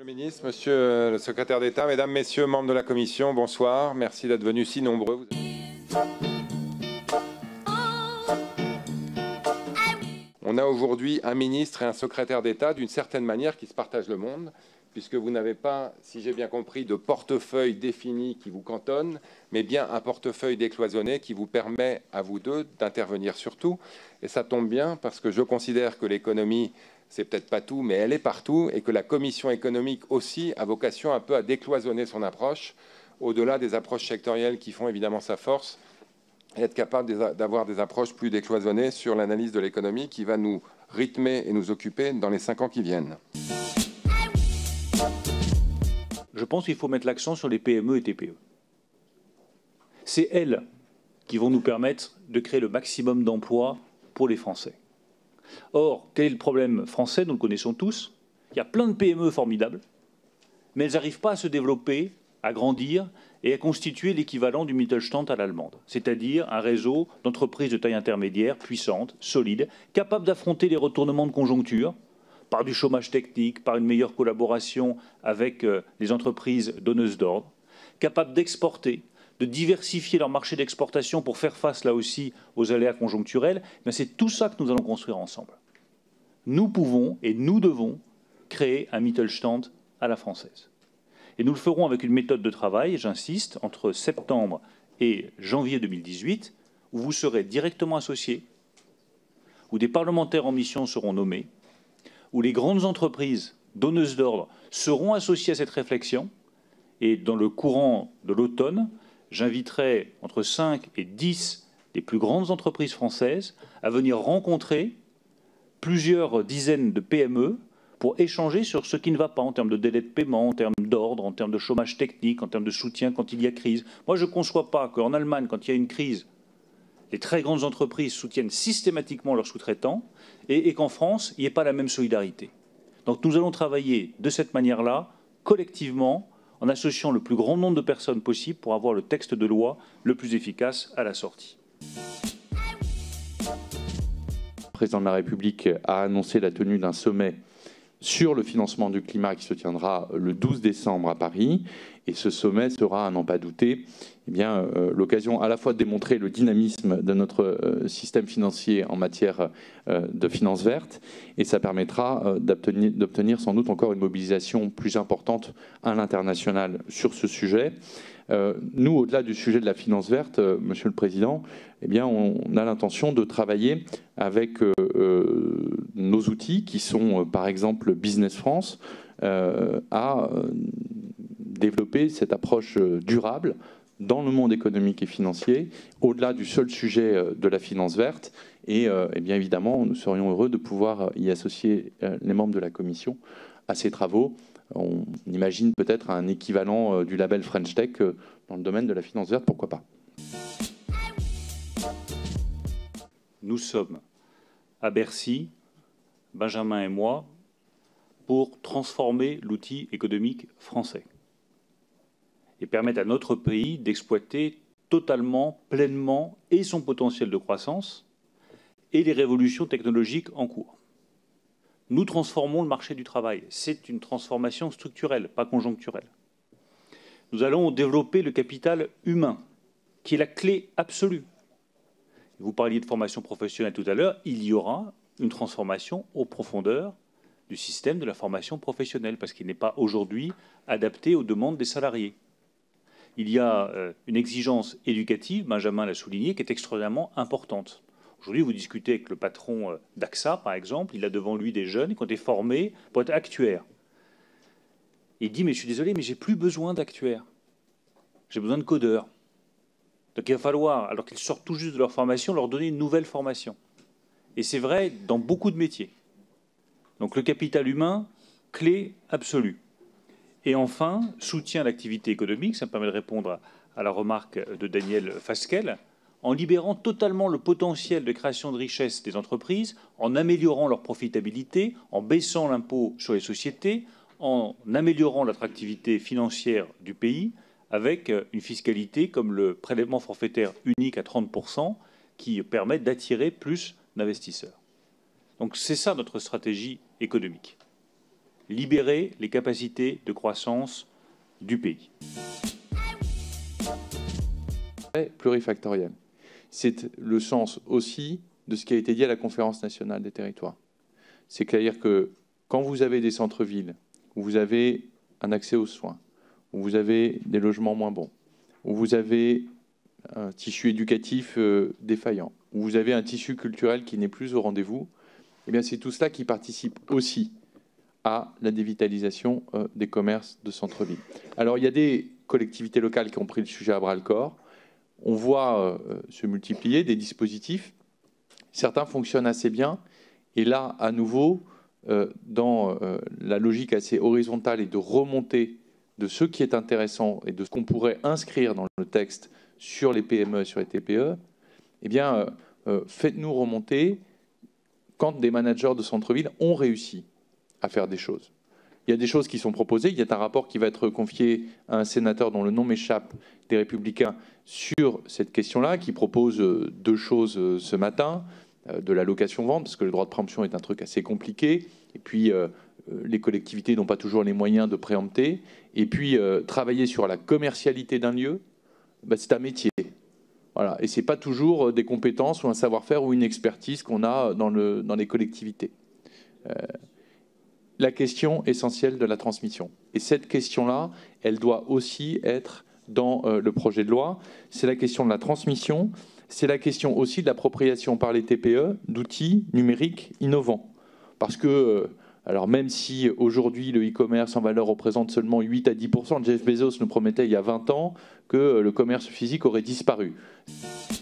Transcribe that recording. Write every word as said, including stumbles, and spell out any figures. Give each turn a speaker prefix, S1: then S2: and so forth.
S1: Monsieur le ministre, monsieur le secrétaire d'État, mesdames, messieurs, membres de la Commission, bonsoir. Merci d'être venus si nombreux. On a aujourd'hui un ministre et un secrétaire d'État, d'une certaine manière, qui se partagent le monde, puisque vous n'avez pas, si j'ai bien compris, de portefeuille défini qui vous cantonne, mais bien un portefeuille décloisonné qui vous permet à vous deux d'intervenir sur tout. Et ça tombe bien, parce que je considère que l'économie, c'est peut-être pas tout, mais elle est partout, et que la Commission économique aussi a vocation un peu à décloisonner son approche, au-delà des approches sectorielles qui font évidemment sa force, et être capable d'avoir des approches plus décloisonnées sur l'analyse de l'économie qui va nous rythmer et nous occuper dans les cinq ans qui viennent.
S2: Je pense qu'il faut mettre l'accent sur les P M E et T P E. C'est elles qui vont nous permettre de créer le maximum d'emplois pour les Français. Or, quel est le problème français? Nous le connaissons tous. Il y a plein de P M E formidables, mais elles n'arrivent pas à se développer, à grandir et à constituer l'équivalent du Mittelstand à l'allemande, c'est-à-dire un réseau d'entreprises de taille intermédiaire, puissantes, solides, capables d'affronter les retournements de conjoncture par du chômage technique, par une meilleure collaboration avec les entreprises donneuses d'ordre, capables d'exporter, de diversifier leur marché d'exportation pour faire face là aussi aux aléas conjoncturels. Mais c'est tout ça que nous allons construire ensemble. Nous pouvons et nous devons créer un Mittelstand à la française. Et nous le ferons avec une méthode de travail, j'insiste, entre septembre et janvier deux mille dix-huit, où vous serez directement associés, où des parlementaires en mission seront nommés, où les grandes entreprises donneuses d'ordre seront associées à cette réflexion. Et dans le courant de l'automne, j'inviterai entre cinq et dix des plus grandes entreprises françaises à venir rencontrer plusieurs dizaines de P M E pour échanger sur ce qui ne va pas en termes de délai de paiement, en termes d'ordre, en termes de chômage technique, en termes de soutien quand il y a crise. Moi, je ne conçois pas qu'en Allemagne, quand il y a une crise, les très grandes entreprises soutiennent systématiquement leurs sous-traitants et, et qu'en France, il n'y ait pas la même solidarité. Donc nous allons travailler de cette manière-là, collectivement, en associant le plus grand nombre de personnes possible pour avoir le texte de loi le plus efficace à la sortie.
S3: Le président de la République a annoncé la tenue d'un sommet sur le financement du climat qui se tiendra le douze décembre à Paris. Et ce sommet sera, à n'en pas douter, eh bien, euh, l'occasion à la fois de démontrer le dynamisme de notre euh, système financier en matière euh, de finances vertes, et ça permettra euh, d'obtenir, d'obtenir sans doute encore une mobilisation plus importante à l'international sur ce sujet. Euh, nous, au-delà du sujet de la finance verte, euh, Monsieur le Président, eh bien, on, on a l'intention de travailler avec euh, euh, nos outils qui sont, euh, par exemple, Business France, euh, à euh, développer cette approche durable dans le monde économique et financier, au-delà du seul sujet de la finance verte. Et, euh, et bien évidemment, nous serions heureux de pouvoir y associer les membres de la Commission à ces travaux. On imagine peut-être un équivalent du label French Tech dans le domaine de la finance verte, pourquoi pas.
S2: Nous sommes à Bercy, Benjamin et moi, pour transformer l'outil économique français et permettre à notre pays d'exploiter totalement, pleinement, et son potentiel de croissance et les révolutions technologiques en cours. Nous transformons le marché du travail. C'est une transformation structurelle, pas conjoncturelle. Nous allons développer le capital humain, qui est la clé absolue. Vous parliez de formation professionnelle tout à l'heure, il y aura une transformation aux profondeurs du système de la formation professionnelle, parce qu'il n'est pas aujourd'hui adapté aux demandes des salariés. Il y a euh, une exigence éducative, Benjamin l'a souligné, qui est extrêmement importante. Aujourd'hui, vous discutez avec le patron euh, d'A X A, par exemple, il a devant lui des jeunes qui ont été formés pour être actuaires. Il dit, mais je suis désolé, mais j'ai plus besoin d'actuaires. J'ai besoin de codeurs. Donc il va falloir, alors qu'ils sortent tout juste de leur formation, leur donner une nouvelle formation. Et c'est vrai dans beaucoup de métiers. Donc le capital humain, clé absolue. Et enfin, soutien à l'activité économique, ça me permet de répondre à la remarque de Daniel Fasquelle, en libérant totalement le potentiel de création de richesse des entreprises, en améliorant leur profitabilité, en baissant l'impôt sur les sociétés, en améliorant l'attractivité financière du pays, avec une fiscalité comme le prélèvement forfaitaire unique à trente pour cent, qui permet d'attirer plus d'investisseurs. Donc c'est ça notre stratégie économique. libérer les capacités de croissance du pays.
S3: Plurifactoriel. C'est le sens aussi de ce qui a été dit à la Conférence nationale des territoires. C'est-à-dire que quand vous avez des centres-villes, où vous avez un accès aux soins, où vous avez des logements moins bons, où vous avez un tissu éducatif euh, défaillant, où vous avez un tissu culturel qui n'est plus au rendez-vous, eh bien c'est tout cela qui participe aussi à la dévitalisation euh, des commerces de centre-ville. Alors il y a des collectivités locales qui ont pris le sujet à bras-le-corps. On voit euh, se multiplier des dispositifs. Certains fonctionnent assez bien. Et là, à nouveau, euh, dans euh, la logique assez horizontale et de remontée de ce qui est intéressant et de ce qu'on pourrait inscrire dans le texte sur les P M E et sur les T P E, eh bien, euh, euh, faites-nous remonter quand des managers de centre-ville ont réussi à faire des choses. Il y a des choses qui sont proposées. Il y a un rapport qui va être confié à un sénateur dont le nom m'échappe, des Républicains, sur cette question-là, qui propose deux choses ce matin, de la location-vente, parce que le droit de préemption est un truc assez compliqué, et puis euh, les collectivités n'ont pas toujours les moyens de préempter, et puis euh, travailler sur la commercialité d'un lieu, ben, c'est un métier. Voilà. Et ce n'est pas toujours des compétences ou un savoir-faire ou une expertise qu'on a dans, le, dans les collectivités. Euh, la question essentielle de la transmission. Et cette question-là, elle doit aussi être dans euh, le projet de loi. C'est la question de la transmission, c'est la question aussi de l'appropriation par les T P E d'outils numériques innovants. Parce que, euh, alors même si aujourd'hui le e-commerce en valeur représente seulement huit à dix pour cent, Jeff Bezos nous promettait il y a vingt ans que le commerce physique aurait disparu.